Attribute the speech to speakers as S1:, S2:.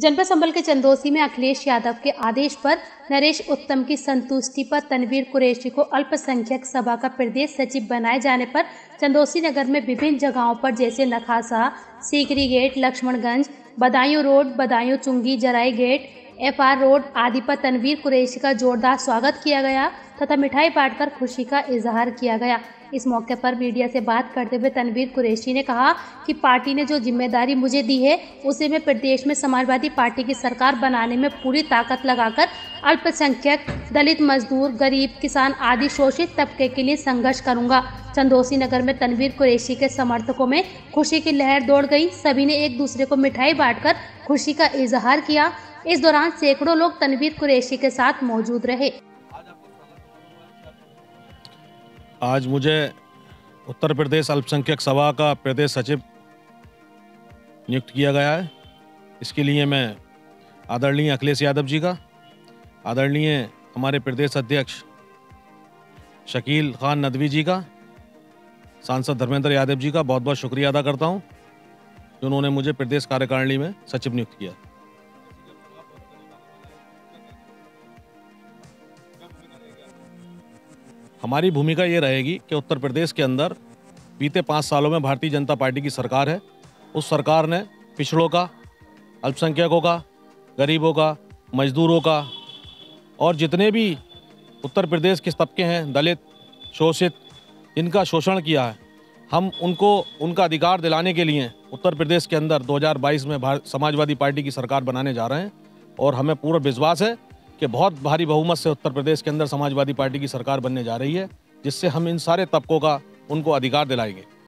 S1: जनपद संभल के चंदौसी में अखिलेश यादव के आदेश पर नरेश उत्तम की संतुष्टि पर तनवीर कुरैशी को अल्पसंख्यक सभा का प्रदेश सचिव बनाए जाने पर चंदौसी नगर में विभिन्न जगहों पर जैसे नखासा, सीकरी गेट, लक्ष्मणगंज, बदायूं रोड, बदायूं चुंगी, जराई गेट, FR रोड आदि पर तनवीर कुरैशी का जोरदार स्वागत किया गया तथा मिठाई बांटकर खुशी का इजहार किया गया। इस मौके पर मीडिया से बात करते हुए तनवीर कुरैशी ने कहा कि पार्टी ने जो जिम्मेदारी मुझे दी है उसे मैं प्रदेश में समाजवादी पार्टी की सरकार बनाने में पूरी ताकत लगाकर अल्पसंख्यक, दलित, मजदूर, गरीब, किसान आदि शोषित तबके के लिए संघर्ष करूंगा। चंदौसी नगर में तनवीर कुरैशी के समर्थकों में खुशी की लहर दौड़ गई। सभी ने एक दूसरे को मिठाई बांटकर खुशी का इजहार किया। इस दौरान सैकड़ों लोग तनवीर कुरैशी के साथ मौजूद रहे।
S2: आज मुझे उत्तर प्रदेश अल्पसंख्यक सभा का प्रदेश सचिव नियुक्त किया गया है। इसके लिए मैं आदरणीय अखिलेश यादव जी का, आदरणीय हमारे प्रदेश अध्यक्ष शकील खान नदवी जी का, सांसद धर्मेंद्र यादव जी का बहुत बहुत शुक्रिया अदा करता हूं, जिन्होंने मुझे प्रदेश कार्यकारिणी में सचिव नियुक्त किया। हमारी भूमिका ये रहेगी कि उत्तर प्रदेश के अंदर बीते 5 सालों में भारतीय जनता पार्टी की सरकार है। उस सरकार ने पिछड़ों का, अल्पसंख्यकों का, गरीबों का, मजदूरों का और जितने भी उत्तर प्रदेश के तबके हैं, दलित, शोषित, इनका शोषण किया है, हम उनको उनका अधिकार दिलाने के लिए उत्तर प्रदेश के अंदर 2022 में समाजवादी पार्टी की सरकार बनाने जा रहे हैं। और हमें पूरा विश्वास है कि बहुत भारी बहुमत से उत्तर प्रदेश के अंदर समाजवादी पार्टी की सरकार बनने जा रही है, जिससे हम इन सारे तबकों का उनको अधिकार दिलाएंगे।